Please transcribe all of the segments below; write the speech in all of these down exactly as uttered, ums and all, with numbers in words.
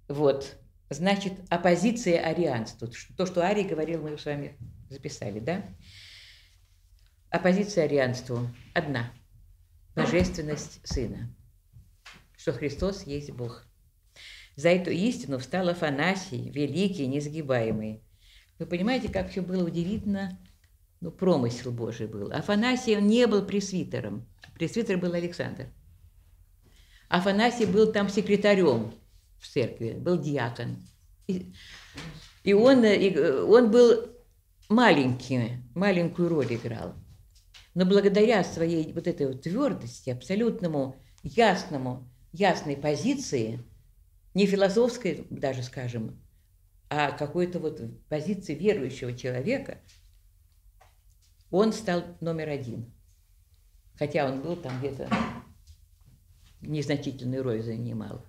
Вот, значит, оппозиция арианству. То, что Арий говорил, мы с вами записали, да? Оппозиция арианству одна. Божественность Сына. Что Христос есть Бог. За эту истину встал Афанасий, великий, несгибаемый. Вы понимаете, как все было удивительно? Ну, промысел Божий был. Афанасий, он не был пресвитером. Пресвитер был Александр. Афанасий был там секретарем в церкви, был диакон. И, и, он, и он был маленький, маленькую роль играл. Но благодаря своей вот этой вот твердости, абсолютному ясному, ясной позиции, не философской даже, скажем, а какой-то вот позиции верующего человека, он стал номер один. Хотя он был там где-то незначительную роль занимал.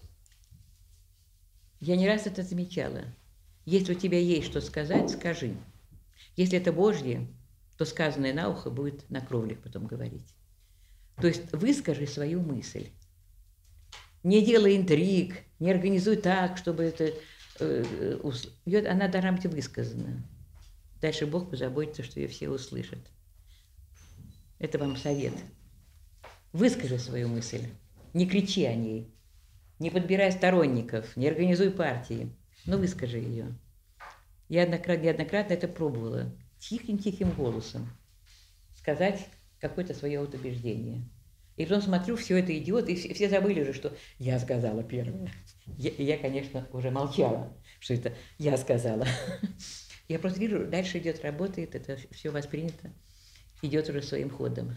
Я не раз это замечала. Если у тебя есть что сказать, скажи. Если это Божье, то сказанное на ухо будет на кровлях потом говорить. То есть выскажи свою мысль. Не делай интриг, не организуй так, чтобы это... Э, ус... Она должна быть высказана. Дальше Бог позаботится, что ее все услышат. Это вам совет. Выскажи свою мысль. Не кричи о ней. Не подбирай сторонников, не организуй партии. Но выскажи ее. Я неоднократно, неоднократно это пробовала. Тихим-тихим голосом сказать какое-то свое вот убеждение. И потом смотрю, все это идет, и все, все забыли уже, что я сказала первое. Я, я, конечно, уже молчала, что это я сказала. Я просто вижу, дальше идет, работает, это все воспринято, идет уже своим ходом.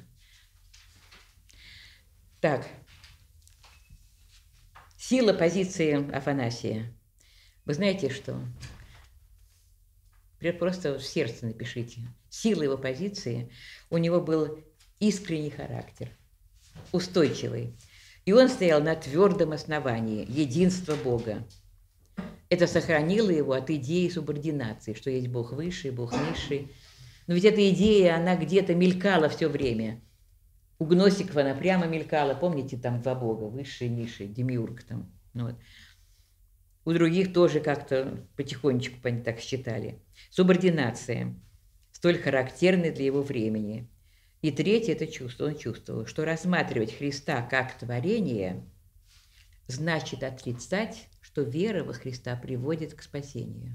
Так, сила позиции Афанасия. Вы знаете что? Просто в сердце напишите. Сила его позиции, у него был искренний характер, устойчивый. И он стоял на твердом основании единства Бога. Это сохранило его от идеи субординации, что есть Бог высший, Бог низший. Но ведь эта идея, она где-то мелькала все время. У гносиков она прямо мелькала. Помните, там два Бога, высший, низший, демиург там. Ну, вот. У других тоже как-то потихонечку они так считали. Субординация, столь характерная для его времени. И третье – это чувство. Он чувствовал, что рассматривать Христа как творение значит отрицать, что вера во Христа приводит к спасению.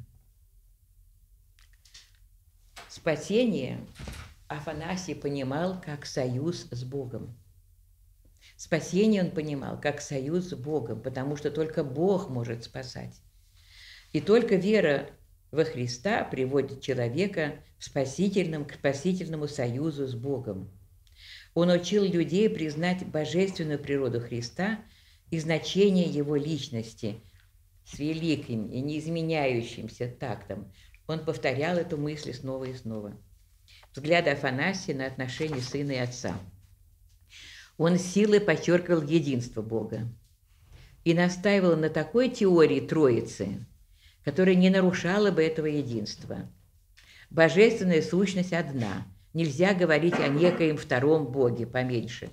Спасение Афанасий понимал как союз с Богом. Спасение он понимал как союз с Богом, потому что только Бог может спасать. И только вера во Христа приводит человека в спасительном, к спасительному союзу с Богом. Он учил людей признать божественную природу Христа и значение его личности с великим и неизменяющимся тактом. Он повторял эту мысль снова и снова. Взгляд Афанасия на отношения сына и отца. Он силой подчеркивал единство Бога и настаивал на такой теории Троицы, которая не нарушала бы этого единства. Божественная сущность одна. Нельзя говорить о некоем втором Боге, поменьше.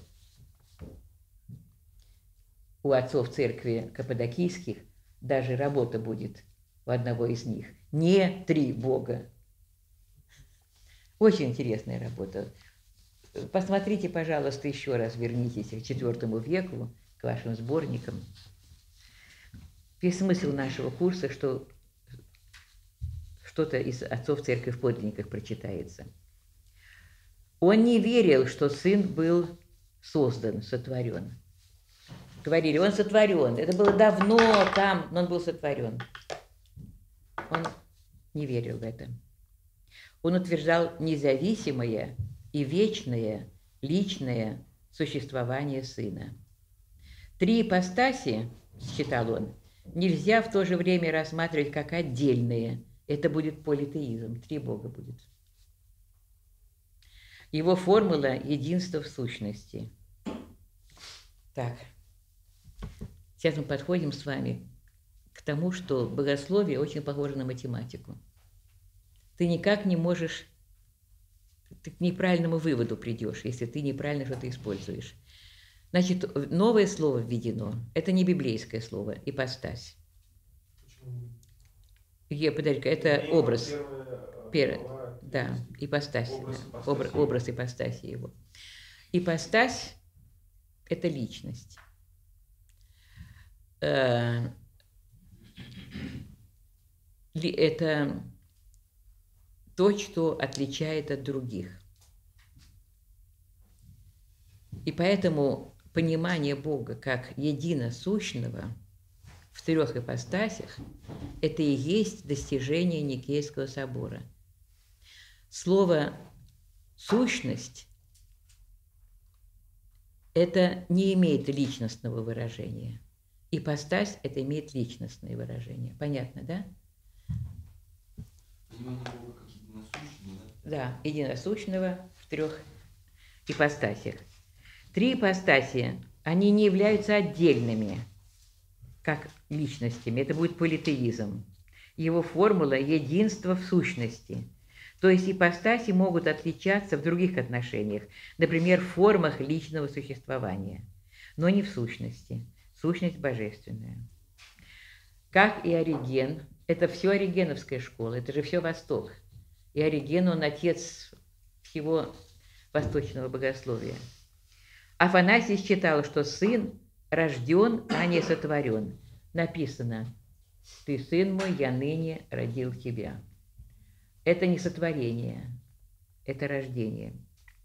У отцов церкви каппадокийских даже работа будет у одного из них. Не три Бога. Очень интересная работа. Посмотрите, пожалуйста, еще раз, вернитесь к четвёртому веку, к вашим сборникам. Весь смысл нашего курса, что что-то из отцов церкви в подлинниках прочитается. Он не верил, что сын был создан, сотворен. Говорили, он сотворен. Это было давно там, но он был сотворен. Он не верил в это. Он утверждал независимое и вечное личное существование сына. Три ипостаси, считал он, нельзя в то же время рассматривать как отдельные. Это будет политеизм, три Бога будет. Его формула – единство в сущности. Так, сейчас мы подходим с вами к тому, что богословие очень похоже на математику. Ты никак не можешь, ты к неправильному выводу придешь, если ты неправильно что-то используешь. Значит, новое слово введено. Это не библейское слово, ипостась. Е, подожди, это образ. Первый, да, ипостась. Образ, Да. ипостась Образ, его. образ ипостаси его. Ипостась – это личность. Э, ли- Это то, что отличает от других. И поэтому понимание Бога как единосущного в трех ипостасях – это и есть достижение Никейского собора. Слово «сущность» это не имеет личностного выражения. Ипостась – это имеет личностное выражение. Понятно, да? Понимание Бога как единосущного, да? Да, единосущного в трех ипостасях. Три ипостаси, они не являются отдельными, как личностями. Это будет политеизм. Его формула – единство в сущности. То есть ипостаси могут отличаться в других отношениях, например, в формах личного существования, но не в сущности. Сущность божественная. Как и Ориген, это все оригеновская школа, это же все Восток. И Ориген, он отец всего восточного богословия. Афанасий считал, что сын рожден, а не сотворен. Написано: «Ты, сын мой, я ныне родил тебя». Это не сотворение, это рождение.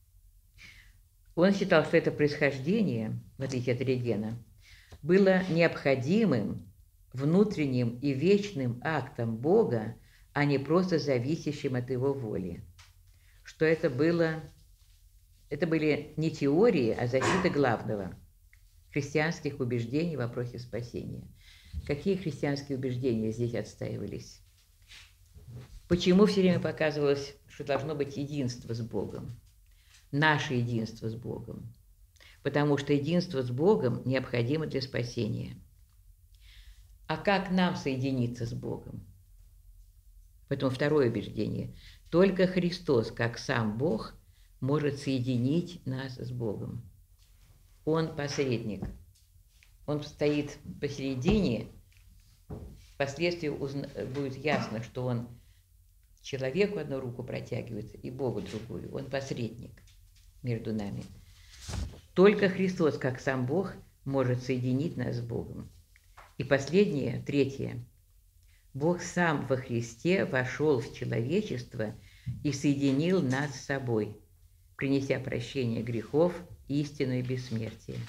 Он считал, что это происхождение, в отличие от Оригена, было необходимым, внутренним и вечным актом Бога, а не просто зависящим от его воли. Что это было, это были не теории, а защита главного – христианских убеждений в вопросе спасения. Какие христианские убеждения здесь отстаивались? Почему все время показывалось, что должно быть единство с Богом? Наше единство с Богом. Потому что единство с Богом необходимо для спасения. А как нам соединиться с Богом? Поэтому второе убеждение. Только Христос, как сам Бог, может соединить нас с Богом. Он посредник. Он стоит посередине. Впоследствии будет ясно, что он человеку одну руку протягивает и Богу другую. Он посредник между нами. Только Христос, как сам Бог, может соединить нас с Богом. И последнее, третье. Бог сам во Христе вошел в человечество и соединил нас с собой, принеся прощение грехов, истину и бессмертие.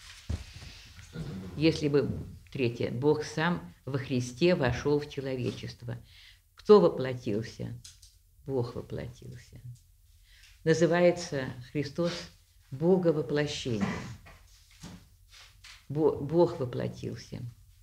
Если бы, третье, Бог сам во Христе вошел в человечество. Кто воплотился? Бог воплотился. Называется Христос Боговоплощение. Бог воплотился.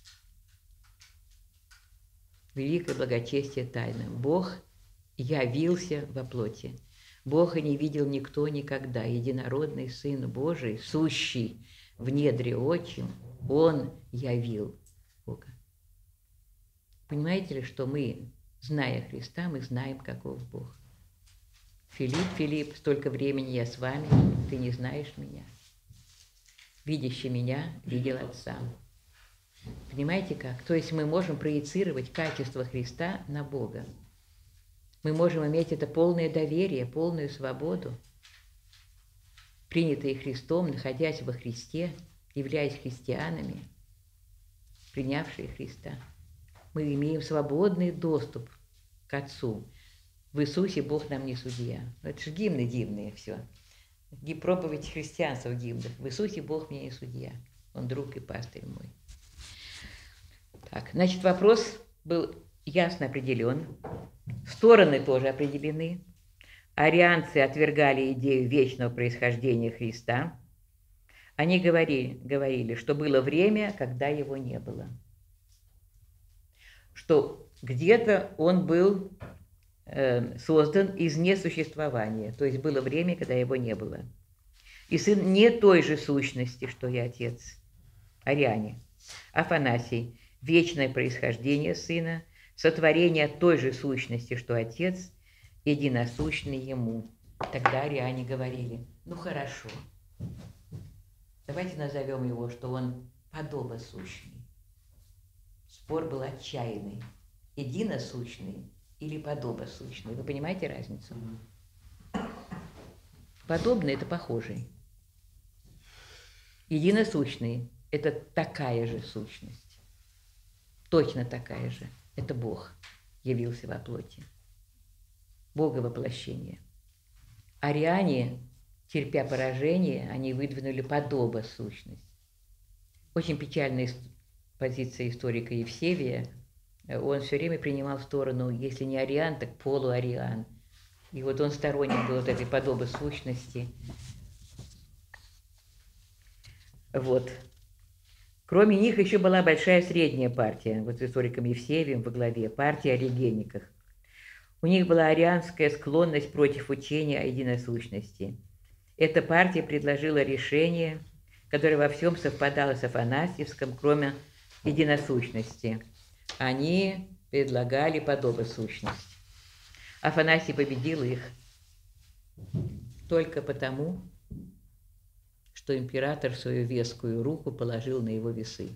Великое благочестие тайна. Бог явился во плоти. Бога не видел никто никогда. Единородный Сын Божий, сущий в недре отчим, Он явил Бога. Понимаете ли, что мы, зная Христа, мы знаем, каков Бог. Филипп, Филипп, столько времени я с вами, ты не знаешь меня. Видящий меня видел Отца. Понимаете как? То есть мы можем проецировать качество Христа на Бога. Мы можем иметь это полное доверие, полную свободу, принятые Христом, находясь во Христе, являясь христианами, принявшие Христа. Мы имеем свободный доступ к Отцу. В Иисусе Бог нам не судья. Это же гимны дивные все. Проповедь христианства в гимнах. В Иисусе Бог мне не судья. Он друг и пастырь мой. Так, значит, вопрос был ясно определен. Стороны тоже определены. Арианцы отвергали идею вечного происхождения Христа. Они говорили, говорили, что было время, когда его не было. Что где-то он был э, создан из несуществования. То есть было время, когда его не было. И сын не той же сущности, что и отец. Ариане. Афанасий. Вечное происхождение сына, сотворение той же сущности, что отец, единосущный ему. Тогда ариане говорили: ну хорошо, давайте назовем его, что он подобосущный. Спор был отчаянный. единосущный или подобосущный. Вы понимаете разницу? Подобный – это похожий. Единосущный – это такая же сущность. Точно такая же. Это Бог явился во плоти. Боговоплощение. Ариане, терпя поражение, они выдвинули подобосущность. Очень печальная позиция историка Евсевия. Он все время принимал сторону, если не ариан, так полуариан. И вот он сторонник был вот этой подобосущности. Вот. Кроме них еще была большая средняя партия, вот с историком Евсевием во главе, партия оригеников. У них была арианская склонность против учения о единосущности. Эта партия предложила решение, которое во всем совпадало с Афанасьевским, кроме единосущности. Они предлагали подобосущность. Афанасий победил их только потому, что император свою вескую руку положил на его весы.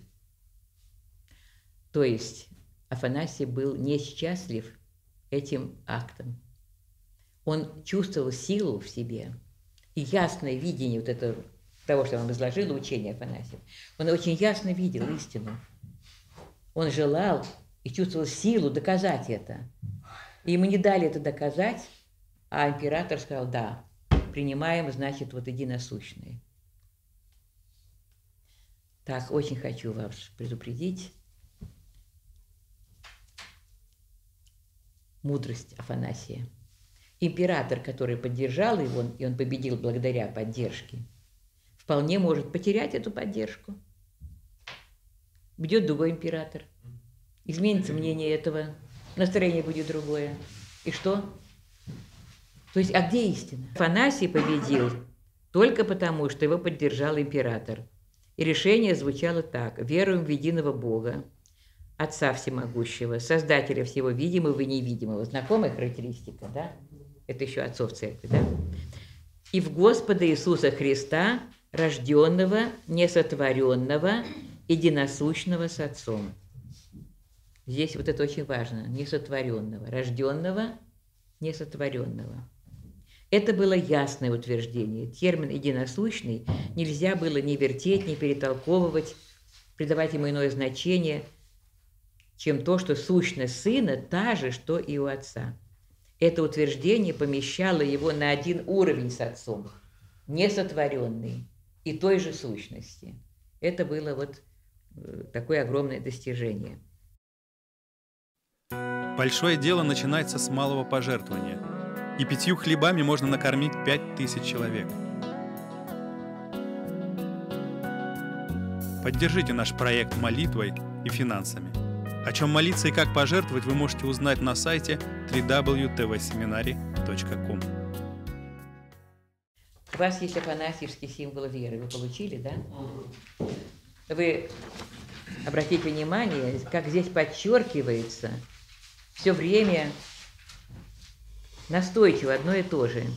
То есть Афанасий был несчастлив этим актом. Он чувствовал силу в себе и ясное видение вот этого, того, что я вам изложила, учение Афанасия. Он очень ясно видел истину. Он желал и чувствовал силу доказать это. И ему не дали это доказать, а император сказал: да, принимаем, значит, вот единосущные. Так, очень хочу вас предупредить. Мудрость Афанасия. Император, который поддержал его, и он победил благодаря поддержке, вполне может потерять эту поддержку. Бьет другой император. Изменится мнение этого, настроение будет другое. И что? То есть, а где истина? Афанасий победил только потому, что его поддержал император. И решение звучало так: веруем в единого Бога, Отца Всемогущего, Создателя всего видимого и невидимого. Знакомая характеристика, да? Это еще отцов церкви, да? И в Господа Иисуса Христа, рожденного, несотворенного, единосущного с Отцом. Здесь вот это очень важно. Несотворенного, рожденного, несотворенного. Это было ясное утверждение. Термин «единосущный» нельзя было ни вертеть, ни перетолковывать, придавать ему иное значение, чем то, что сущность Сына та же, что и у Отца. Это утверждение помещало его на один уровень с Отцом, несотворенный и той же сущности. Это было вот такое огромное достижение. Большое дело начинается с малого пожертвования, и пятью хлебами можно накормить пять тысяч человек. Поддержите наш проект молитвой и финансами. О чем молиться и как пожертвовать вы можете узнать на сайте дабл ю дабл ю дабл ю точка тэ вэ семинари точка ком. У вас есть афанасьевский символ веры. Вы получили, да? Вы обратите внимание, как здесь подчеркивается все время настойчиво одно и то же.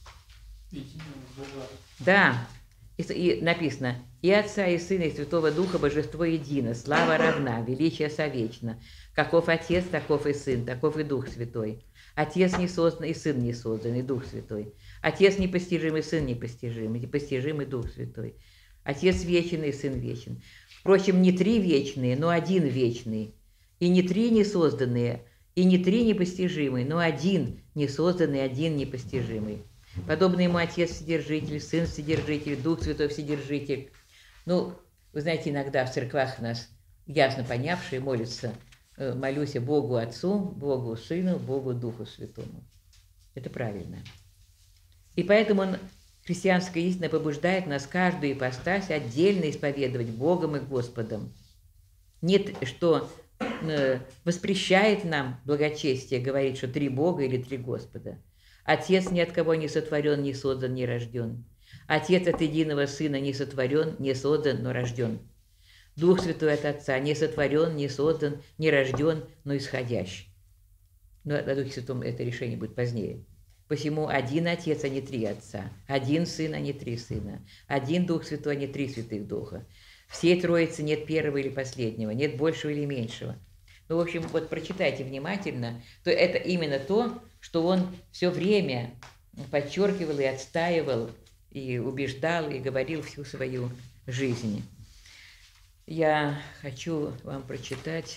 Да. И, и написано: «И Отца, и Сына, и Святого Духа Божество едино, слава равна, величие совечно. Каков Отец, таков и Сын, таков и Дух Святой. Отец не создан, и Сын не создан, и Дух Святой. Отец непостижимый, Сын непостижимый, непостижимый Дух Святой. Отец вечен, и Сын вечен. Впрочем, не три вечные, но один вечный. И не три несозданные, и не три непостижимые, но один несозданный, один непостижимый. Подобно ему Отец Вседержитель, Сын Вседержитель, Дух Святой Вседержитель». Ну, вы знаете, иногда в церквах нас ясно понявшие молятся: «Молюсь Богу Отцу, Богу Сыну, Богу Духу Святому». Это правильно. И поэтому он, христианская истина, побуждает нас каждую ипостась отдельно исповедовать Богом и Господом. Нет, что воспрещает нам благочестие говорить, что три Бога или три Господа. Отец ни от кого не сотворен, не создан, не рожден. Отец от единого Сына не сотворен, не создан, но рожден. Дух Святой от Отца не сотворен, не создан, не рожден, но исходящий. Но о Духе Святом это решение будет позднее. Посему один Отец, а не три Отца. Один Сын, а не три Сына. Один Дух Святой, а не три Святых Духа. Всей Троицы нет первого или последнего, нет большего или меньшего. Ну, в общем, вот прочитайте внимательно, то это именно то, что он все время подчеркивал и отстаивал, и убеждал, и говорил всю свою жизнь. Я хочу вам прочитать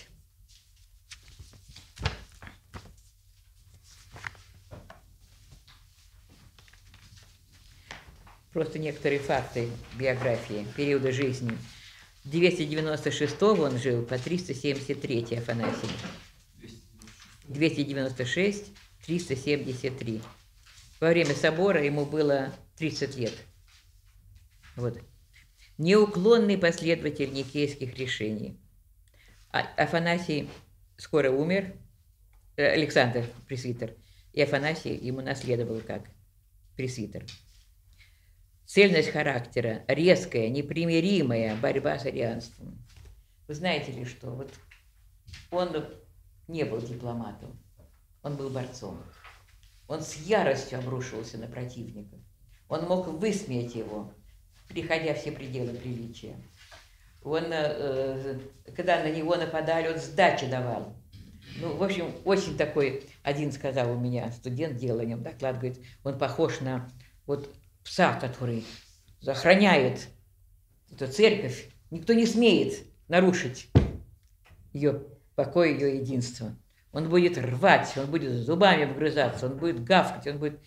просто некоторые факты биографии, периода жизни. С двести девяносто шестого он жил по триста семьдесят третий Афанасий. двести девяносто шесть — триста семьдесят три. Во время собора ему было тридцать лет. Вот. Неуклонный последователь никейских решений. А Афанасий скоро умер, Александр пресвитер, и Афанасий ему наследовал как пресвитер. Цельность характера, резкая, непримиримая борьба с арианством. Вы знаете ли, что вот он не был дипломатом, он был борцом. Он с яростью обрушивался на противника. Он мог высмеять его, приходя все пределы приличия. Он, э, когда на него нападали, он сдачи давал. Ну, в общем, очень такой, один сказал у меня, студент делал о нем доклад, говорит, он похож на вот пса, который охраняет эту церковь. Никто не смеет нарушить ее покой, ее единство. Он будет рвать, он будет зубами вгрызаться, он будет гавкать, он будет...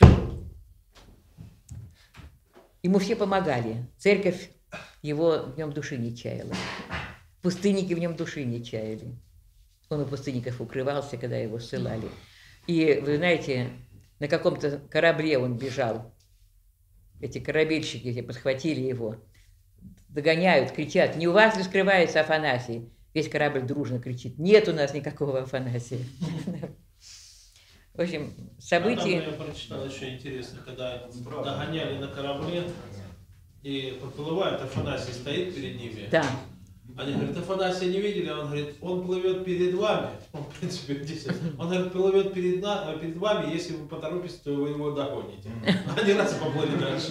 Ему все помогали. Церковь его в нем души не чаяла. Пустынники в нем души не чаяли. Он у пустынников укрывался, когда его ссылали. И, вы знаете, на каком-то корабле он бежал. Эти корабельщики эти подхватили его, догоняют, кричат, не у вас ли скрывается Афанасий? Весь корабль дружно кричит, нет у нас никакого Афанасия. В общем, события... А там я прочитал еще интересно, когда догоняли на корабле, и подплывает, Афанасий стоит перед ними. Да. Они говорят, Афанасия не видели? Он говорит, он плывет перед вами. Он, в принципе, десять. Он говорит, плывет перед, на, перед вами, если вы поторопитесь, то вы его догоните. Они раз и поплыли дальше.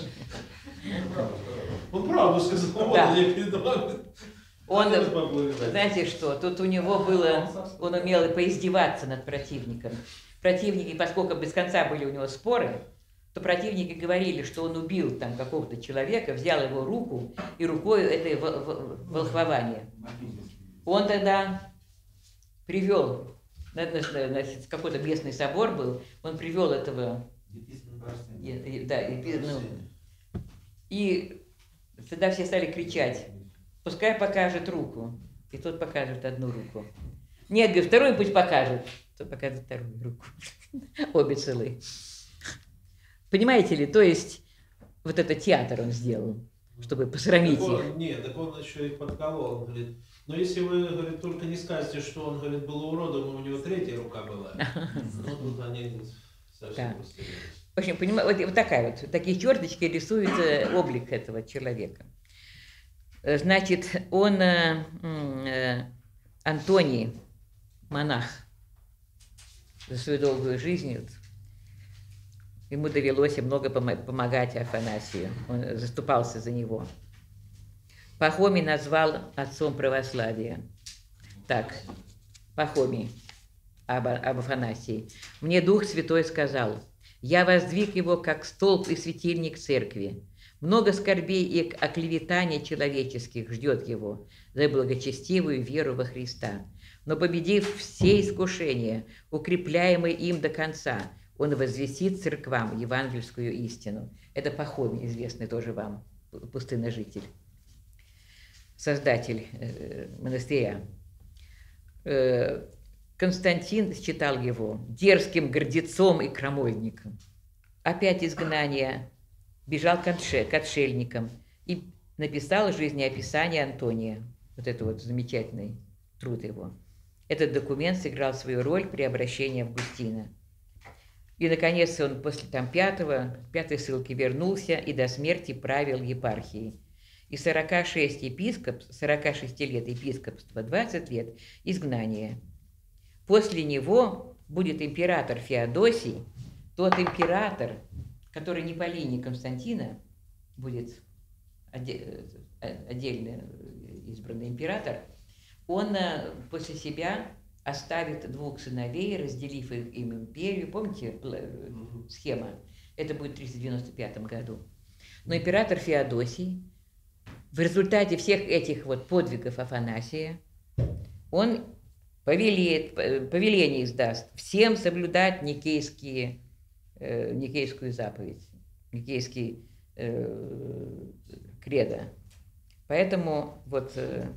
Он правду сказал, Да. он не перед вами. Он, знаете что, тут у него было, он умел и поиздеваться над противником. Противники, поскольку без конца были у него споры, то противники говорили, что он убил там какого-то человека, взял его руку и рукой это волхвование. Он тогда привел, значит, какой-то местный собор был, он привел этого, да, ну, и тогда все стали кричать, пускай покажет руку, и тот покажет одну руку. Нет, говорит, вторую пусть покажет, тот покажет вторую руку. Обе целые. Понимаете ли, то есть вот этот театр он сделал, чтобы посрамить так он, их. Нет, так он еще и подколол, он говорит, но если вы, говорит, только не скажете, что он, говорит, был уродом, и у него третья рука была, ну тут они совсем постелились. В общем, понимаете, вот такая вот, такие черточки рисуют облик этого человека. Значит, он, Антоний, монах, за свою долгую жизнь, ему довелось много помогать Афанасию, он заступался за него. Пахомий назвал отцом православия. Так, Пахомий об, об Афанасии. «Мне Дух Святой сказал, я воздвиг его как столб и светильник церкви. Много скорбей и оклеветаний человеческих ждет его за благочестивую веру во Христа. Но победив все искушения, укрепляемый им до конца, он возвестит церквам евангельскую истину». Это Пахомий, известный тоже вам, пустынножитель, создатель э, монастыря. Э, Константин считал его дерзким гордецом и крамольником. Опять изгнание, бежал к, отше, к отшельникам и написал жизнеописание Антония. Вот это вот замечательный труд его. Этот документ сыграл свою роль при обращении Августина. И, наконец, он после там, пятого, пятой ссылки вернулся и до смерти правил епархией. И сорока шесть епископ, сорока шести лет епископства, двадцать лет изгнания. После него будет император Феодосий, тот император, который не по линии Константина, будет отдельно избранный император, он после себя оставит двух сыновей, разделив им империю. Помните схема? Это будет в триста девяносто пятом году. Но император Феодосий в результате всех этих вот подвигов Афанасия, он повелеет, повеление издаст всем соблюдать никейские, э, никейскую заповедь, никейский э, кредо. Поэтому вот э,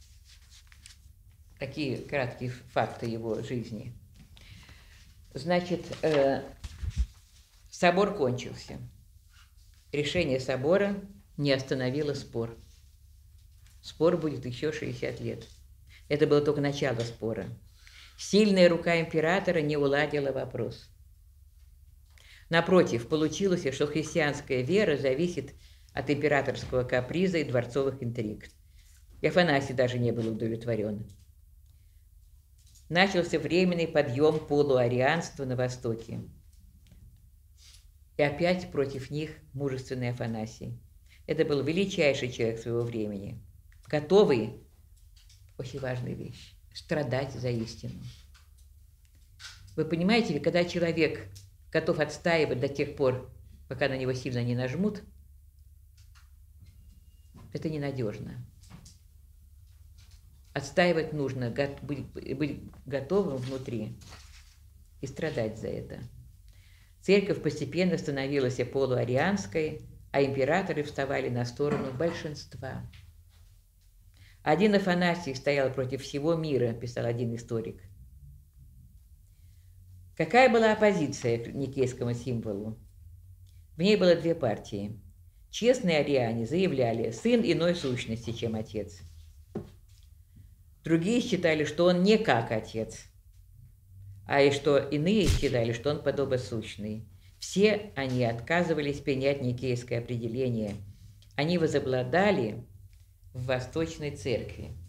такие краткие факты его жизни. Значит, э, собор кончился. Решение собора не остановило спор. Спор будет еще шестьдесят лет. Это было только начало спора. Сильная рука императора не уладила вопрос. Напротив, получилось, что христианская вера зависит от императорского каприза и дворцовых интриг. И Афанасий даже не был удовлетворен. Начался временный подъем полуарианства на Востоке. И опять против них мужественный Афанасий. Это был величайший человек своего времени, готовый, очень важная вещь, страдать за истину. Вы понимаете ли, когда человек готов отстаивать до тех пор, пока на него сильно не нажмут, это ненадежно. Отстаивать нужно, быть, быть готовым внутри и страдать за это. Церковь постепенно становилась полуарианской, а императоры вставали на сторону большинства. Один Афанасий стоял против всего мира, писал один историк. Какая была оппозиция к никейскому символу? В ней было две партии. Честные ариане заявляли: сын иной сущности, чем отец. Другие считали, что он не как отец, а и что иные считали, что он подобосущный. Все они отказывались принять никейское определение. Они возобладали в Восточной Церкви.